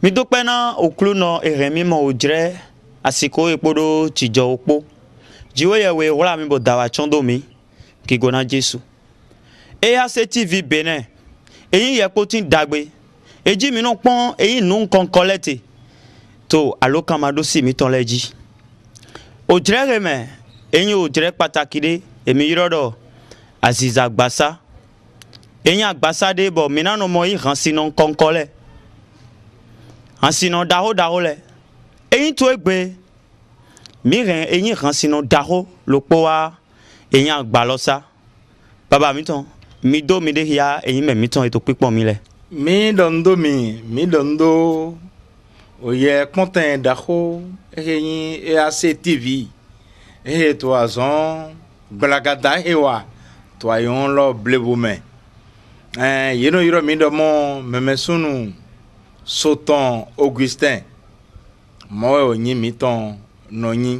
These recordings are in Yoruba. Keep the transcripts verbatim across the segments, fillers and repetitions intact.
Mi do pena oklu no eremi mo ojre asiko epodo tijo opo. Jiwe yewe wala mi bo dawa chondo mi ki gona Jesu. E A C T V Benin. Eyin ye ko tin dagbe. Eji mi no pon eyin nu kon kolete. To alo kamado si mi ton leji. Ojre reme eyin ojre pataki de emi yirodo Aziza Agbasa. Eyin Agbasa de bo mi na no mo yi ran sinon kon kole. Sinon daho daho le. Eyin to egbe. Mi ren eyin ran sinon daho lopo wa eyin agbalosa. Baba mi ton mi do mi de ya eyin me mi ton eto pipon mi le. Mi dondo mi mi dondo oye konten daho eyin E A C T V. E to azon blagada ewa to ayon lo bleboume. Eh yeno yiro mi do mo memesunu Soton Augustin, moi o nyi miton no nyi.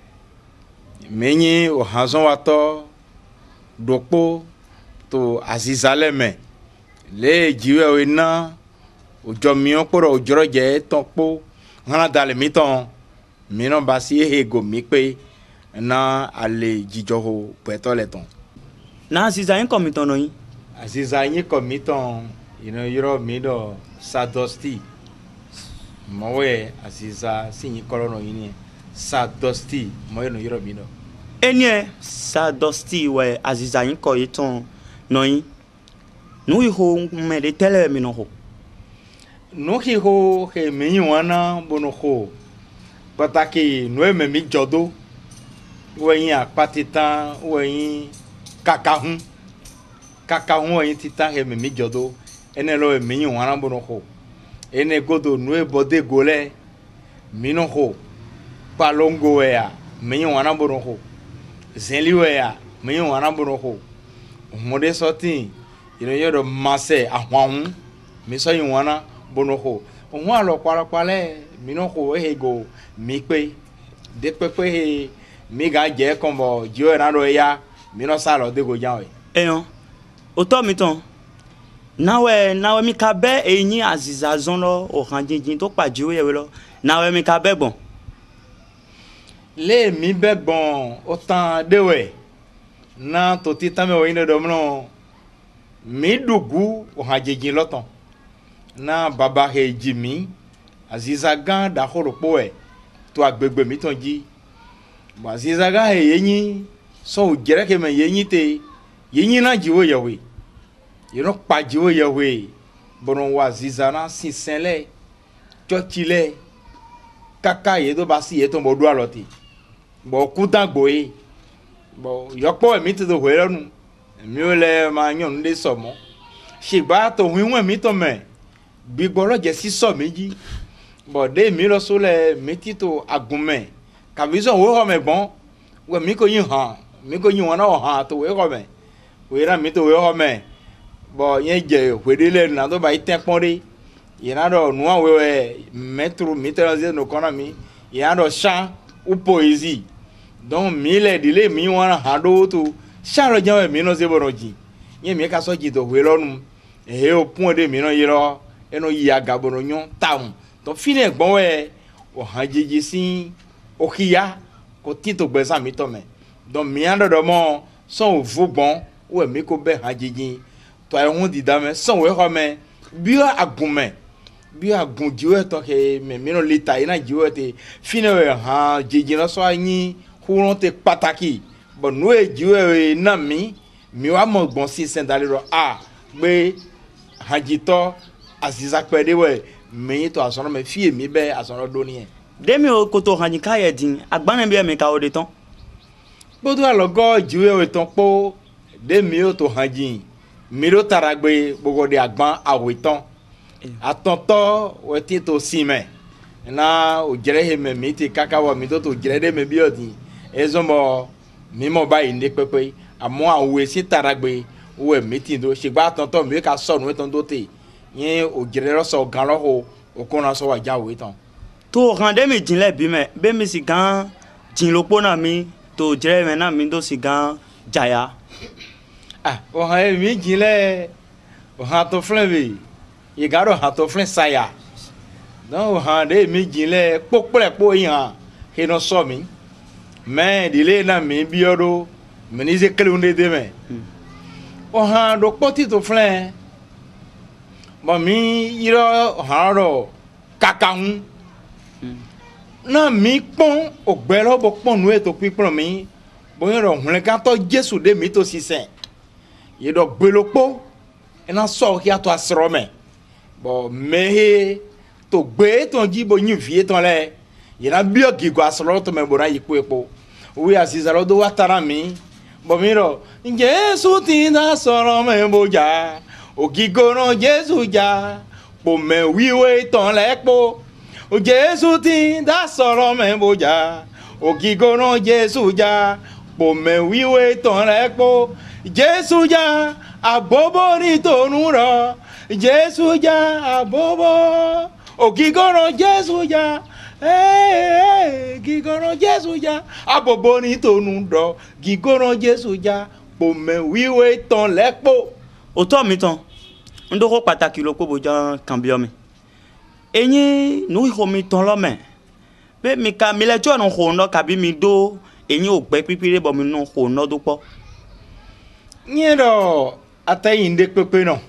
Menyi o hazon wato dokpo to Aziza leme. Le jiwe o ina o jomion poro o joroje tonpo ngana dale miton minon basi ego mikpe na ale jijoho peto leton. Na Aziza yin komiton no yin. Aziza yin komiton ino yiro mido Sadosti. Mowe Aziza sinyi kolono yini. Sadosti mowe no yiro mino. Enye Sadosti we Aziza yin ko yiton no yin. Nu yi ho me de tele mi no ho. Nu hi ho he mi wana bono ho. Pataki no me mi jodo. We yin apatita we yin kakahun. Kakahun we yin titan he me mi jodo. Ene lo mi wana bono ho. Ene godo nue bode gole mino ho palongo ya mi wana bono ho. Zenliwe ya mi wana bono ho. Mode soti ino yodo mase ahwan mi so yin wana bono ho. Ohun alo kwala kwale mino ho e go mi pe de pepe he mi ga je kombo jiwe na do ya mino salo de go jan we. Eyon oto mi ton nawe nawe mi ka be eyin Aziza zon lo o kan jinjin to pa jiwe yewe lo nawe mi ka be bon le mi be bon otan dewe na to ti tame o yin do mno mi dugu o han jinjin lotan na baba he jimi Aziza gan da horopo e to agbegbe mi ton ji bo Aziza gan he yin so jere ke me yin te yin na jiwe yewe. You know, Pajiwo Yahweh, Bono Wazizana, Sinsele, Chochile, Kaka Yedo Basi Yeto Modua Loti, Bo Kuta Boy, Bo Yoko emite the Whelan, Mule Magnon de Somo, Shibato, Wiman Mitome, Bigoro Jessi Somiji, Bo de Milo Sole, Metito Agume, Caviso Wome Bon, where Miko Yuha, Miko Yuana Ha to Wehome, where I meet to Wehome. Bo yen je wedele na do ba iten ponre yen do nu awe metro meter no economy yen do sha u poésie donc mille dile mi wan ha do to sha ro jan mi no se boroji yen mi ka so ji do we lonu e o pon de mi no yiro eno yi aga boro nyon taun to fine gbon we o hanjeji sin o kiya ko tito gbe sa mi to me donc mi ando do mo son vo bon o mi ko be hanjeji to ay won di dame son we ho me bi agunme bi agun jiwe to ke me mi no leta ina jiwe te fine we ha jeje no so anyi huron te pataki bo no e jiwe na mi mi wa mo gbon si sen dalero a gbe hajito Aziza pede we mi to asono me fie mi be asono do ni e demi o koto hanika ye din agbana bi mi ka o de ton bodo alogo jiwe we ton po demi o to hajin Miro taragbe bogo de agban aweton atonto weti to sime na o jere he me miti kaka wa mi to to jere de me bi odi ezomo mi mo ba inde pepe amo awe si taragbe we miti do se gba atonto mi ka so nu ton do te yin o jere ro so gan lo ho o kona so wa ja weton to rande mi jinle bi me be mi si gan jin lopo na mi to jere me na mi do si gan jaya. Ah, o ha mi jile o ha to flevi ye garo ha to flen saya donc han de mi jinle pokple po yan he no so mi mais dile na mi biodo mi ni ze kele unde de me o han do poti to flen mo mi iro han ro kakahun na mi pon ogbero bo pon nu eto pipon mi bo ro hun kan to Jesu de mi to sisen ye do gbelopo ena so ki ato asro me bo mehe to gbe to ji bo yin vie ton le ye na bio gi go asro to me bo na yipo epo wi asizaro do watara mi bo mi ro Jesu ti da soro me bo ja o gi go no Jesu ja po me wiwe ton le po o Jesu ti da soro me bo ja o gi go no Jesu ja po me wiwe ton le po Jesu ja abobo ni tonu ro Jesu ja abobo o gi go no Jesu ja eh gi go no Jesu ja abobo ni tonu ro gi go no Jesu ja po me wiwe ton le po Autant mi ton ndoko pataki lo ko bojan kambio mi enyi nu ho mi ton lo me be mi ka mi le jo no ho no kabi mi do enyi o gbe pipire bo mi no ho no do po nyero atayin de pepe no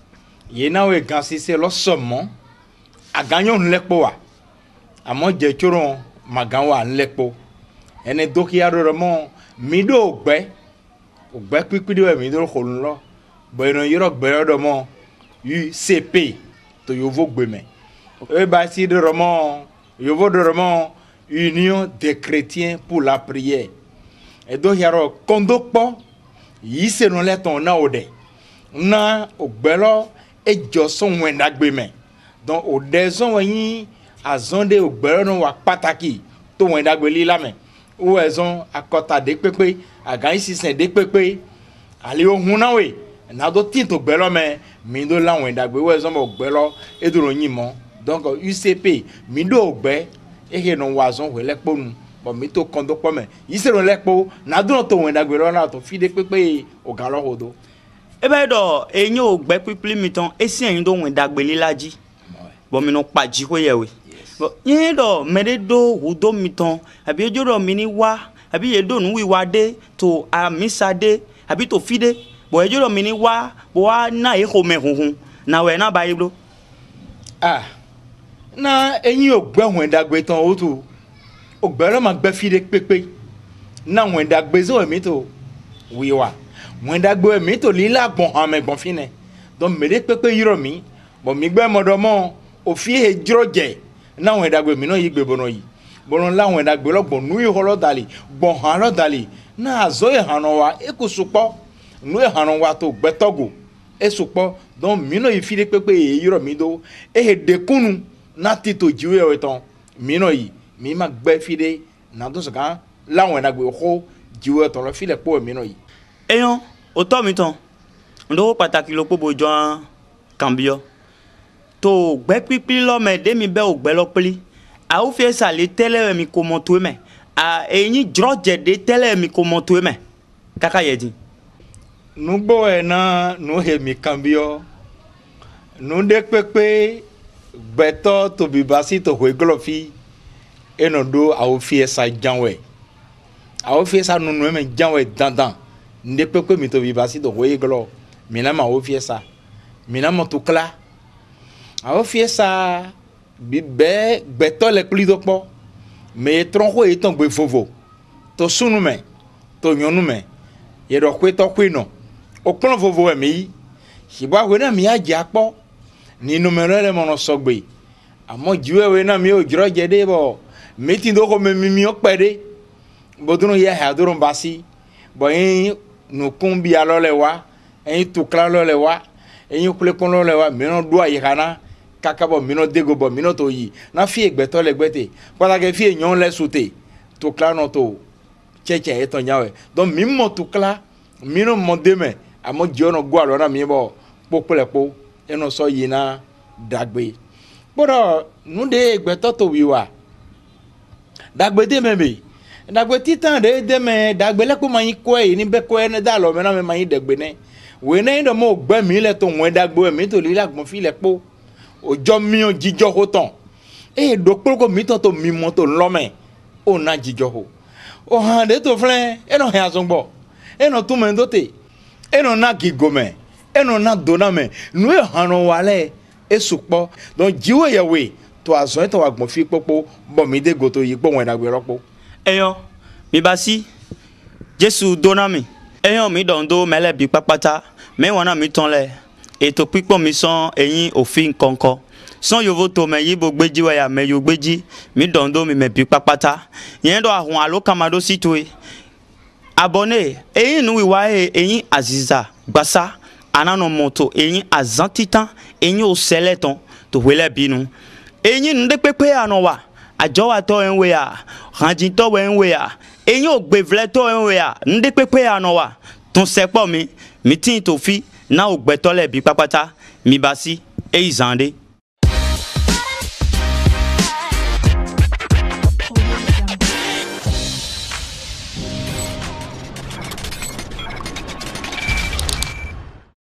ye na we gan sise lo somo aganyo nlepo wa amo je choro magan wa nlepo ene dokia ro mo mi do gbe o gbe pipire we mi do ho lo bueno yoro gbe do mo U C P to yovo gbeme e ba si de roman yovo de roman Union des chrétiens pour la prière e do yaro kondokpo yi se no le ton na ode na ogbelo e joson wenda gbeme donc o deson yin azonde ogbelo no wa pataki to wenda gbe li la me o ezon akota de pepe agan sisen de pepe ali ohun na we na do tinto gbelo me mi do lawon dagbe we so mo gbelo eduro yin mo donc U C P mi do ogbe e he no wazon we lepo nu bo mi to kondo po me yi se ro lepo na do to won dagbe lo na to fi de pepe o gan lo hodo e be do enyi o gbe pipili mi ton esi enyi do won dagbe lilaji bo mi no paji ko yewe bo yin do me de do hudo mi ton abi ejo do mi ni wa abi ye do nu wi wa de to amisa de abi to fi de bo ejo do mi ni wa bo wa na e ho me hunhun na we na bible ah na enyi ogbe won dagbe ton o tu ogbe lo ma gbe fi de pepe na won dagbe zo mi to wi wa won dagbe mi to lila gbon han me gbon fine don me de pepe yiro mi bo mi gbe modo mo o fi he jroje na won dagbe mi no yi gbe bono yi bono la won dagbe lo gbon nu yi holo dali gbon han lo dali na azo e hanu wa e ku supo nu e hanu wa to gbe togo e supo don mi no yi fi de pepe e yiro mi do e he de kunu na tito jiwe o ton mi no yi mi ma gbe fi de na do so kan la won dagbe ho jiwe ton lo fi le po mi no yi eyan autant mi ton ndo pataki lo po bojan kambio to gbe pipi lo me de mi be o gbe lo pli a o fi sa le tele mi ko mo to me a eyin droje de tele mi ko mo to me kaka yedi nugbo e na no he mi kambio nu de pepe gbeto to bibasi to hwe glofi eno do a o fi sa janwe a o fi sa nu nu me janwe dandan nde pepe mi to bibasi to hwe glo mi na ma o fi sa mi na mo to kla a o fi sa bi be gbeto le pli do po me tronko e ton gbe fovo to sunu me to nyonu me ye do kwe to kwe no o pon fovo e mi si ba we na mi aje apo ni numero le mo no sogbe amo jiwe we na mi o jro je de bo mi tin do ko me mi mi o pede bo dunu ye ha duru basi bo yin no kun bi alo le wa en tu kla lo le wa en kule kon lo le wa mi no do ayi kana kakabo mi no dego bo mi no to yi na fi egbeto le gbete pata ke fi eyan le sute to kla no to cheche e to nyawe don mi mo to kla mi no mo de me amo jo no gwa lo na mi bo popole po eno so yi na dagbe bodo nu de egbeto to wi wa dagbe de me be dagbe titan de de me dagbe le ko mayin ko e ni be ko e ne da lo me na me mayin dagbe ne we ne ndo mo gbe mi le to won dagbe mi to li lagbon fi le po ojo mi o jijo ho ton e do kpolko mi to to mi mo to lome o na jijo ho o han de to flen e no han zongbo e no tumen do te e no na gigome e no na doname nu e han no wale e supo don jiwe yawe to azon to agbon fi popo bo mi de go to yi po won dagbe ropo eyan mi basi Jesu donami eyan mi don do mele bi papata me wona mi ton le ètò pípọ̀ mi san ẹ̀yin òfin kankan san yovo to me yibo gbeji wa ya me yo gbeji mi dondo mi me bi papata yen do ahun alo kamado sitoe abonné ẹ̀yin nu wiwa ẹ̀yin aziza gbasa anano moto ẹ̀yin azantitan ẹ̀yin o seleton to wele binu ẹ̀yin nde pepe anowa ajowa to enwe ya ranjin to we enwe ya ẹ̀yin o gbevle to enwe ya nde pepe anowa ton sepo mi mi tin to fi na o gbetole bi papata mi basi e izande